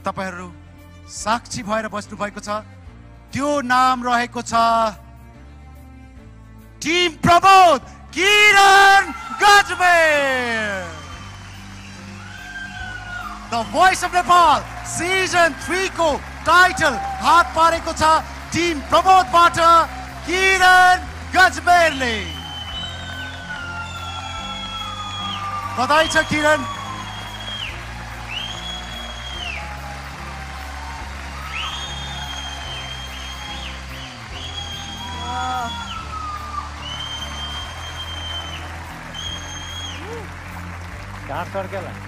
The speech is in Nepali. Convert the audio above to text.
तपाईहरु साक्षी भएर बस्नु भएको छ। त्यो नाम रहेको छ team Pramod Kiran Gajmer. The Voice of Nepal Season 3 को टाइटल हात पारेको छ टिम प्रमोदबाट किरण गजमेरले। बधाई छ किरण। कहाँ सर्केला